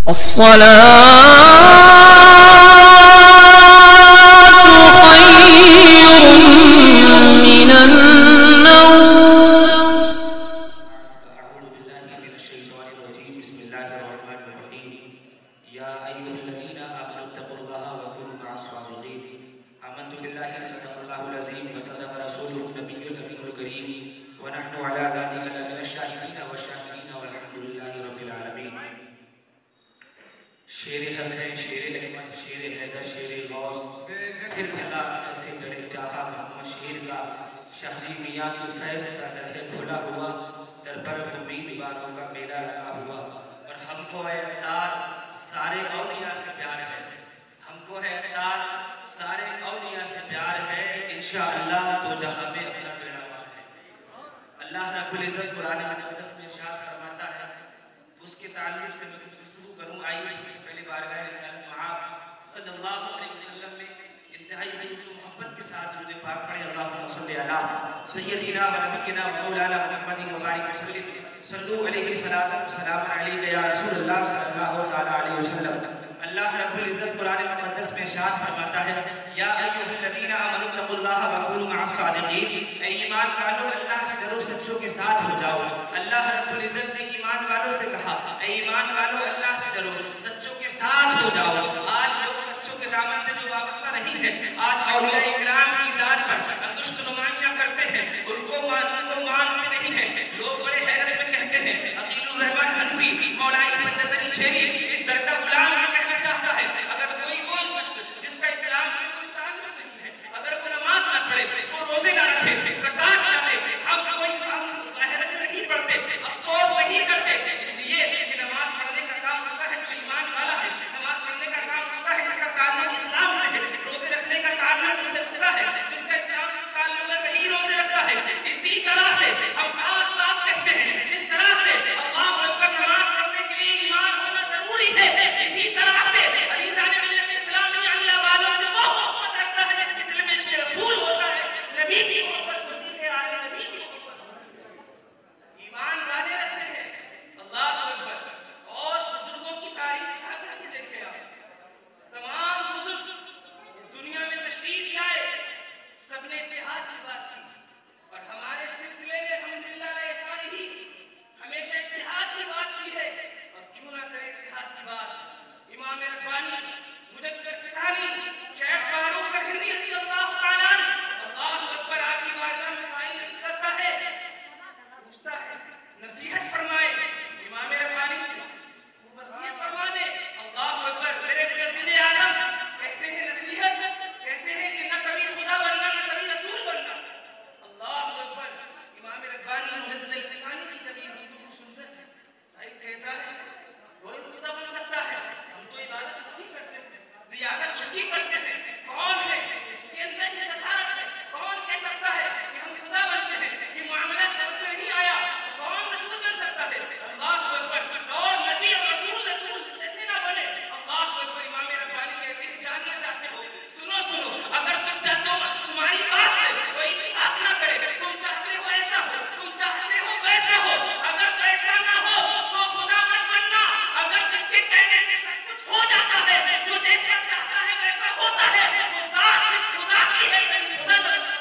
شیر حق ہے، شیر احمد، شیر حیدر، شیر غوث، پھر بھلا ایسے چڑھے چاہا ہم شیر کا، شہری میاں کی فیض کا در ہے کھلا ہوا، در پر امید باروں کا میلہ لگا ہوا، اور ہم کو اے عطار سارے اولیاء سے پیار ہے، ہم کو اے عطار سارے اولیاء سے پیار ہے، انشاءاللہ تو جہاں میں اپنا بیڑا پار ہے۔ اللہ رب العزت قرآن مقدس میں ارشاد فرماتا ہے، اس کے تعلق سے میں گفتگو کروں، آئیے سب سے پہلے بارگاہ رسالت معاذ صلی اللہ علیہ وسلم میں انتہائی حیث و محبت کے ساتھ درود پاک پڑھیں، اللہم صلی علی سیدنا و نبینا و مولانا محمد مبارک وسلم، صلو علیہ السلام علیہ یا رسول اللہ صلی اللہ علیہ وسلم۔ اللہ رب العزت قرآن مقدس میں ارشاد فرماتا ہے، یا ایھا الذین آمنوا اتقوا اللہ وکونوا مع الصادقین، اے ایمان والو اللہ سے ڈرو، سچوں کے ساتھ ہو جاؤ۔ اللہ رب العزت نے ایمان والوں سے کہا، اے ایمان والو اللہ سے ڈرو، سچوں کے ساتھ ہو جاؤ۔ آج لوگ سچوں کے دامن سے جو وابستہ نہیں ہے، آج اولیاء اکرام کی ذات پر انگشت نمائیاں کرتے ہیں، ان کو مانتے نہیں ہیں، لوگ بڑے حیرت میں کہتے ہیں، عقیل الرحمن حنفی مولائی پنجت علی شیری اس در کا غلام یہ کہنا چاہتا ہے، اگر کوئی شخص جس کا اسلام سے کوئی تعلق نہیں ہے، اگر وہ نماز نہ پڑھے، وہ روزے نہ رکھے، زکات نہ دے، ہم ظاہرت میں نہیں پڑھتے، افسوس نہیں کرتے، اس لیے کہ نماز پڑھنے کا کام اس کا ہے جو ایمان والا ہے، نماز پڑھنے کا کام اس کا ہے جس کا تعلق اسلام سے ہے، روزے رکھنے کا تعلق اس سے اس کا ہے جس کا اسلام سے تعلق ہے وہی روزے رکھتا ہے۔ اسی طرح سے ہم صاف صاف کہتے ہیں، جس طرح سے اللہ اکبر نماز پڑھنے کے لیے ایمان ہونا ضروری ہے، اسی طرح سے عزیزان ملت اسلامیہ اللہ والوں سے وہ محبت رکھتا ہے جس کے دل میں عشق رسول ہوتا ہے، نبی کی محبت ہوتی ہے، آل نبی کی محبت ہوتی ہے، ایمان والے رہتے ہیں۔ اللہ اکبر۔ اور بزرگوں کی تاریخ اٹھا کر کے دیکھیں آپ، تمام بزرگ اس دنیا میں تشریف لائے، سب نے اتحاد کی بات کی، اور ہمارے سلسلے میں الحمدللہ ایسا ہی ہمیشہ اتحاد کی بات کی ہے، اور کیوں نہ کرے اتحاد کی بات۔ امام ربانی مجدد الفسانی شیخ فاروق سرہندی رضی اللہ تعالیٰ عنہ، اللہ اکبر، آپ کی بارگاہ میں سائل عرض کرتا ہے، پوچھتا ہے نصیحت فرمائے امام ربانی سے، وہ نصیحت فرما دے۔ اللہ اکبر، میرے مجدد اعظم کہتے ہیں نصیحت، کہتے ہیں کہ نہ کبھی خدا بننا نہ کبھی رسول بننا۔ اللہ اکبر، امام ربانی مجدد الفسانی کی کبھی گفتگو سنتے ہیں، سائل کہتا ہے کوئی خدا بن سکتا ہے، ہم تو عبادت اس کی کرتے ہیں، ریاضت اس کی کرتے ہیں، کون ہے اس کے اندر یہ جسارت ہے، کون کہہ سکتا ہے کہ ہم خدا بنتے ہیں، یہ معاملہ سب میں نہیں آیا، کون رسول بن سکتا ہے؟ اللہ اکبر، اور نبی اور رسول جیسے نہ بنے۔ اللہ اکبر، امام ربانی کہتے ہیں جاننا چاہتے ہو، سنو اگر تم چاہتے ہو تمہاری بات سے کوئی اتفاق نہ کرے، تم چاہتے ہو ایسا ہو، تم چاہتے ہو ویسا ہو، اگر ویسا نہ ہو تو خدا مت بننا، اگر جس کے کہنے سے سب کچھ ہو جاتا ہے، جو جیسا چاہتا ہے ویسا ہوتا ہے، وہ ذات صرف خدا کی ہے، کبھی خدا نہ بننا۔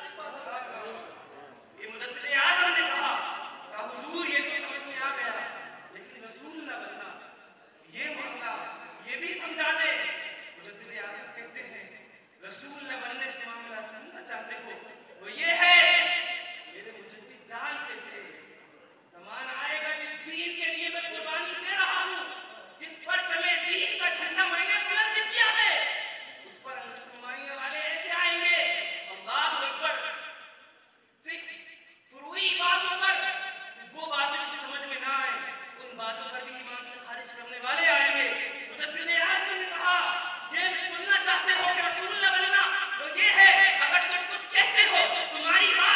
یہ مجدد اعظم نے کہا حضور یہ تو سمجھ میں آ گیا، لیکن رسول نہ بننا یہ معاملہ یہ بھی سمجھا دے۔ مجدد اعظم کہتے ہیں رسول نہ بننے سے معاملہ سمجھنا چاہتے ہو، وہ یہ ہے میرے مجدد جانتے تھے زمانہ آئے گا جس دین کے لیے میں قربانی دے رہا ہوں، جس پرچم دین کا جھنڈا میں نے بلند کیا ہے، اس پر انگشت نمائیاں والے ایسے آئیں گے۔ اللہ اکبر، صرف فروعی باتوں پر، صرف وہ باتیں جو سمجھ میں نہ آئے ان باتوں پر بھی ایمان سے خارج کرنے والے آئیں گے۔ مجدد اعظم نے کہا یہ سننا چاہتے ہو کہ رسول اللہ بننا، وہ یہ ہے اگر تم کچھ کہتے ہو تمہاری بات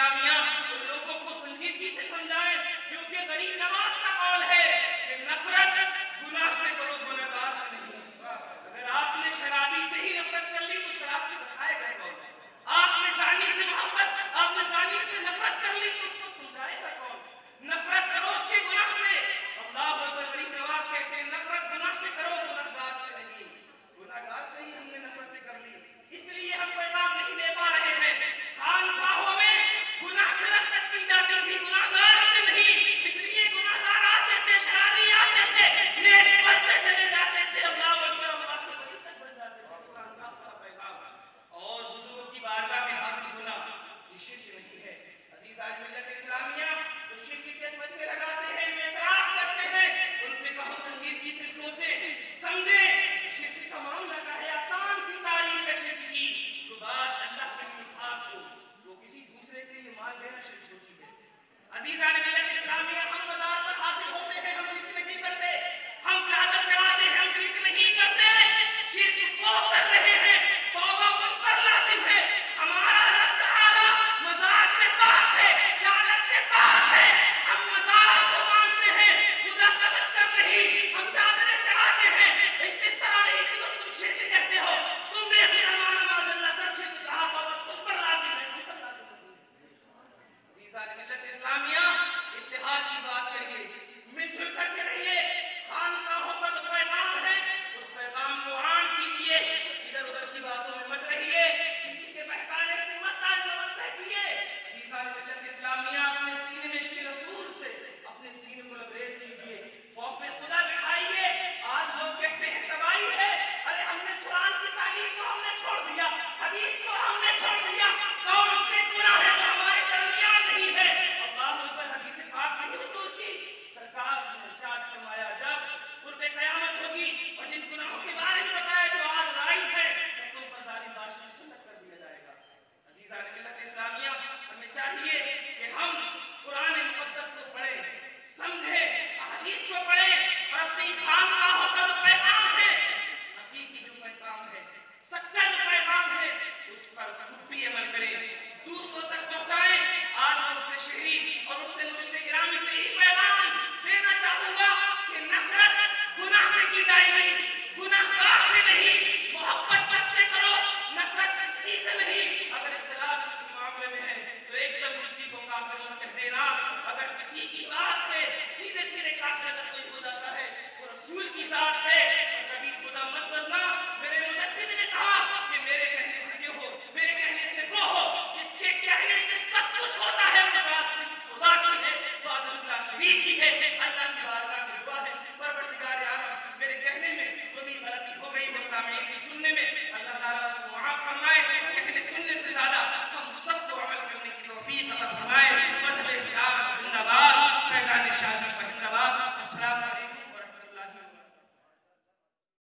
اسلامیہ ان لوگوں کو سنجیدگی سے سمجھائیں، کیونکہ غریب نواز کا قول ہے کہ نفرت گناہ سے کرو، گناہگار سے نہیں۔ اگر آپ نے شرابی سے ہی نفرت کر لی تو شراب سے بچائے گا کون؟ آپ نے زانی سے محبت، آپ نے زانی سے نفرت کر لی تو اس کو سمجھائے گا کون؟ نفرت کرو اس کے گناہ سے۔ اللہ اکبر، غریب نواز کہتے ہیں نفرت گناہ سے کرو، گناہگار سے نہیں۔ گناہگار سے ہی ہم نے نفرتیں کر لی، اس لیے ہم پیغام نہیں لے پا رہے ہیں۔ خانقاہوں میں گناہ سے نفرت کی جاتی تھی، گناہگار سے نہیں، اس لیے گناہگار آتے تھے، شرابی آتے تھے، نیک بڑھتے چلے جاتے تھے، اللہ اکبر، اللہ کے ولی تک بن جاتے تھے۔ خانقاہ کا پیغام اور بزرگ کی بارگاہ میں حاضر ہونا یہ شرک نہیں ہے۔ عزیزان ملت اسلامیہ جو شرک کے فتوے لگاتے ہیں، جو اعتراض کرتے ہیں، ان سے کہو سنجیدگی سے سوچیں، سمجھیں شرک کا معاملہ کا ہے۔ آسان سی تعریف ہے شرک کی، جو بات اللہ کے لیے خاص ہو وہ کسی دوسرے کے لیے مال دینا شرک ہوتی ہے۔ عزیزان ملت اسلامیہ ہم مزار پر حاضر ہوتے ہیں، ہم شرک نہیں کرتے، ہم چادر چڑھاتے ہیں، ہم شرک نہیں کرتے۔ شرک وہ کر رہے ہیں، توبہ ان پر لازم ہے۔ ہمارا رب تعالی مزار سے پاک ہے، چادر سے پاک ہے۔ ہم مزار کو مانتے ہیں، خدا سمجھ کر نہیں، ہم چادریں چڑھاتے ہیں۔ اس طرح نہیں کہ تم شرک کرتے ہو، تم نے خدا معاذ اللہ کر شرک کہا، توبہ تم پر لازم ہے، ہم پر لازم نہیں۔ عزیزان ملت اسلامیہ اتحاد کی بات کریے، مل جل کر کے رہیے۔ خانقاہوں کا جو پیغام ہے اس پیغام کو عام کیجیے، ادھر ادھر کی باتوں میں مت رہیے، کسی کے بہکانے سے مت رہیے۔ عزیزان ملت اسلامیہ اپنے سینے میں عشق رسول سے اپنے سینے کو لبریز کیجیے، خوف خدا دکھائیے۔ آج لوگ کہتے ہیں تباہی ہے، ارے ہم نے قرآن کی تعلیم کو ہم نے چھوڑ دیا، حدیث کو ہم نے چھوڑ دیا، کون سے